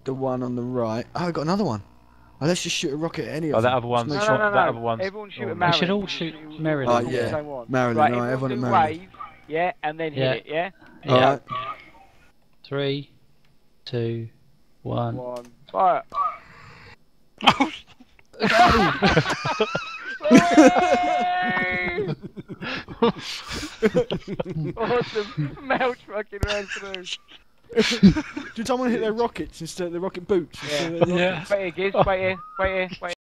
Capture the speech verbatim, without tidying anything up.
the one on the right. Oh, I got another one. Oh, let's just shoot a rocket at any Oh, of that them. other one's Just No, make no, sure- no, that no. other one's. Everyone shoot oh, at no. Marilyn. We should all because shoot we- we- Marilyn. Oh, we yeah. same one. Marilyn, Right, alright, everyone everyone do at Marilyn. wave, yeah, and then Yeah. hit it, yeah? Yeah. Alright. Three, two, one. One, fire. Awesome. Melch fucking ran through. Do someone hit their rockets instead of the rocket boots? Yeah. Instead of their Yeah. rockets? Wait here, Giz. Wait here. Wait here. Wait here.